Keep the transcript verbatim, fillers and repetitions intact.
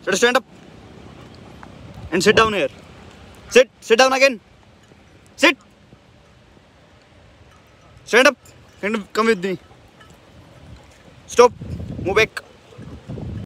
Let us stand up and sit down here. Sit. Sit down again. Sit. Stand up. Come with me. Stop. Move back.